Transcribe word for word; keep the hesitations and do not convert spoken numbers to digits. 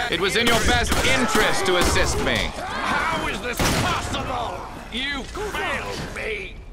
It was in your best interest to assist me. How is this possible? You failed me!